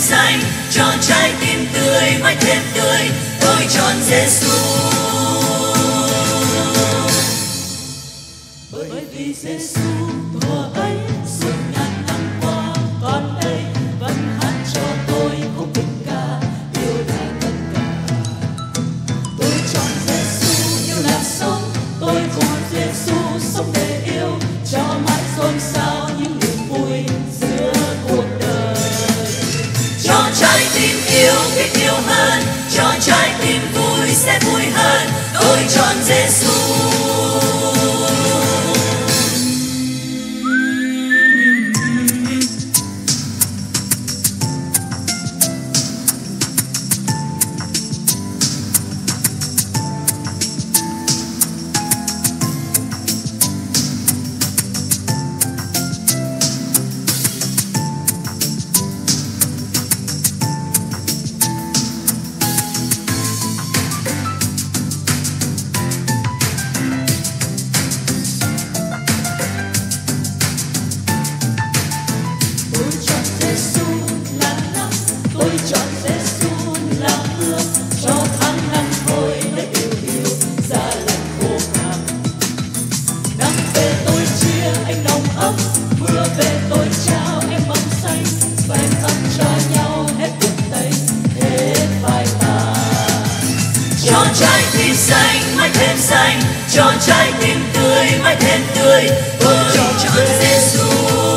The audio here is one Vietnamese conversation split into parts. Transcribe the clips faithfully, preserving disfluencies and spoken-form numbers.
xanh, cho trái tim tươi mãi thêm tươi. Tôi chọn Giêsu. Bởi vì Giêsu thuở ấy suốt ngàn năm qua, con đây vẫn hát cho tôi khúc tình ca yêu là tất cả. Tôi chọn Giêsu yêu là sống, tôi chọn Giêsu sống để yêu, cho mãi xôn xao những niềm vui giữa cuộc đời. Cho trái tim yêu biết yêu hơn, cho trái tim vui sẽ vui hơn. Tôi chọn Giêsu. Cho trái tim xanh mãi thêm xanh, cho trái tim tươi mãi thêm tươi. Tôi chọn Giêsu.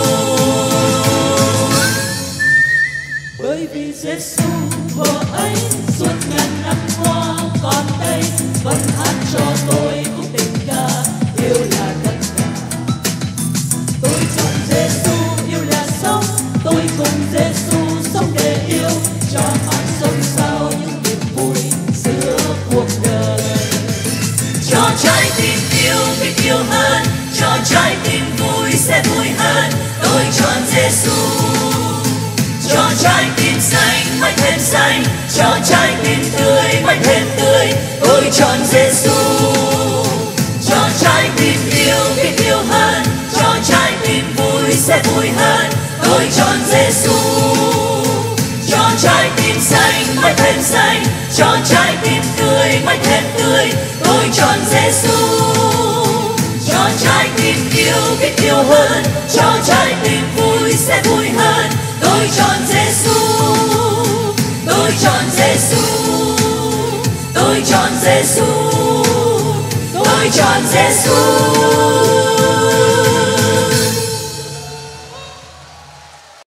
Bởi vì Giêsu thuở ấy suốt ngàn năm qua, con đây vẫn hát cho tôi khúc tình ca yêu là tất cả. Tôi chọn Giêsu yêu là sống, tôi cùng Giêsu sống để yêu, cho mãi xôn xao những niềm vui giữa cuộc đời. Cho trái tim yêu biết yêu hơn, cho trái tim vui sẽ vui hơn. Tôi chọn Giêsu. Cho trái tim xanh mãi thêm xanh, cho trái tim tươi mãi thêm tươi. Tôi chọn Giêsu. Cho trái tim yêu biết yêu hơn, cho trái tim vui sẽ vui hơn. Tôi chọn Giêsu. Cho trái tim xanh mãi thêm xanh, cho trái tim tươi mãi thêm tươi. Tôi chọn Giêsu. Cho trái tim yêu biết yêu hơn, cho trái tim vui sẽ vui hơn. Tôi chọn Giêsu. Tôi chọn Giêsu. Tôi chọn Giêsu. Tôi chọn Giêsu.